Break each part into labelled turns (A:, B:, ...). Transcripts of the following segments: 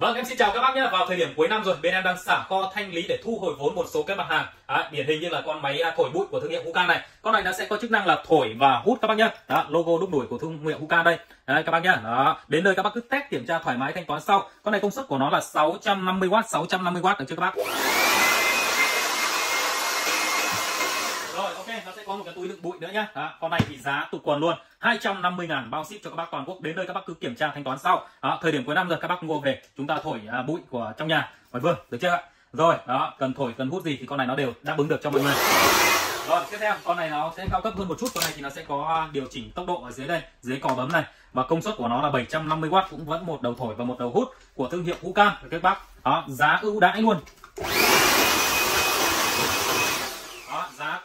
A: Vâng, em xin chào các bác nhé. Vào thời điểm cuối năm rồi, bên em đang xả kho thanh lý để thu hồi vốn một số cái mặt hàng. Điển hình như là con máy thổi bụi của thương hiệu Hucan này. Con này nó sẽ có chức năng là thổi và hút các bác nhé. Đó, logo đúc đuổi của thương hiệu Hucan đây. Đấy, các bác nhé. Đó, đến nơi các bác cứ test kiểm tra thoải mái thanh toán sau. Con này công suất của nó là 650W, 650W được chưa các bác? Rồi, ok, nó sẽ có một cái túi đựng bụi nữa nhá. Đó, con này thì giá tụt quần luôn, 250.000 bao ship cho các bác toàn quốc. Đến nơi các bác cứ kiểm tra thanh toán sau. Đó, thời điểm cuối năm rồi các bác mua về chúng ta thổi bụi của trong nhà ngoài vườn, được chưa ạ? Rồi, đó, cần thổi cần hút gì thì con này nó đều đáp ứng được cho mọi người. Rồi, tiếp theo con này nó sẽ cao cấp hơn một chút. Con này thì nó sẽ có điều chỉnh tốc độ ở dưới đây, dưới cò bấm này, và công suất của nó là 750W, cũng vẫn một đầu thổi và một đầu hút của thương hiệu Hucan các bác. Đó, giá ưu đãi luôn. Đó, giá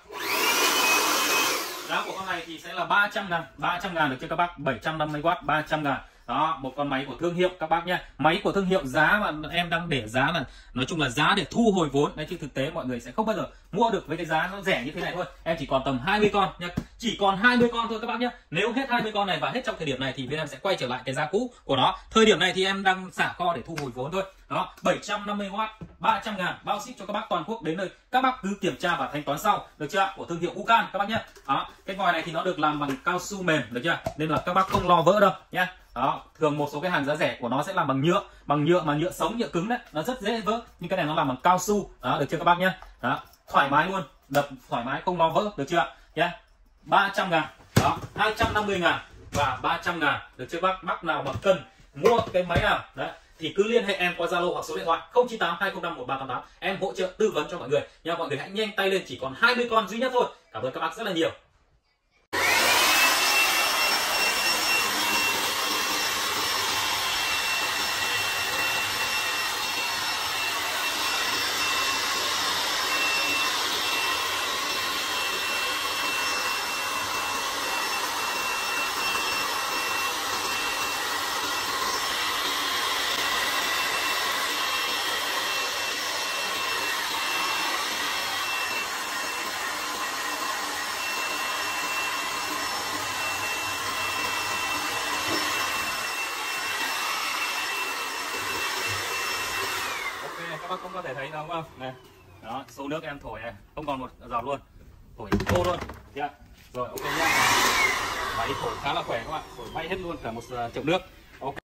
A: của con này thì sẽ là 300.000, 300.000 được chưa các bác? 750W, 300.000. Đó, một con máy của thương hiệu các bác nhé. Máy của thương hiệu, giá mà em đang để giá là nói chung là giá để thu hồi vốn đấy, chứ thực tế mọi người sẽ không bao giờ mua được với cái giá nó rẻ như thế này thôi. Em chỉ còn tầm 20 con nhé, chỉ còn 20 con thôi các bác nhé. Nếu hết 20 con này và hết trong thời điểm này thì bên em sẽ quay trở lại cái giá cũ của nó. Thời điểm này thì em đang xả kho để thu hồi vốn thôi. Đó, 750W, 300.000 bao ship cho các bác toàn quốc. Đến nơi các bác cứ kiểm tra và thanh toán sau, được chưa? Của thương hiệu Hucan các bác nhé. Đó, cái vòi này thì nó được làm bằng cao su mềm, được chưa? Nên là các bác không lo vỡ đâu nhé. Đó, thường một số cái hàng giá rẻ của nó sẽ làm bằng nhựa mà nhựa sống, nhựa cứng đấy, nó rất dễ vỡ. Nhưng cái này nó làm bằng cao su. Đó, được chưa các bác nhé? Đó, thoải mái luôn, đập thoải mái không lo vỡ, được chưa ạ? Nhé. 300.000. Đó, 250.000 và 300.000, được chưa bác? Bác nào mà cần mua cái máy nào đấy thì cứ liên hệ em qua Zalo hoặc số điện thoại 098 205 1388. Em hỗ trợ tư vấn cho mọi người nha. Mọi người hãy nhanh tay lên, chỉ còn 20 con duy nhất thôi. Cảm ơn các bác rất là nhiều. Các bác cũng có thể thấy nó, đúng không? Này. Đó, số nước em thổi này, không còn một giọt luôn. Thổi khô luôn. Yeah. Rồi, ok nhá. Máy thổi khá là khỏe các bạn, thổi bay hết luôn cả một chậu nước. Ok.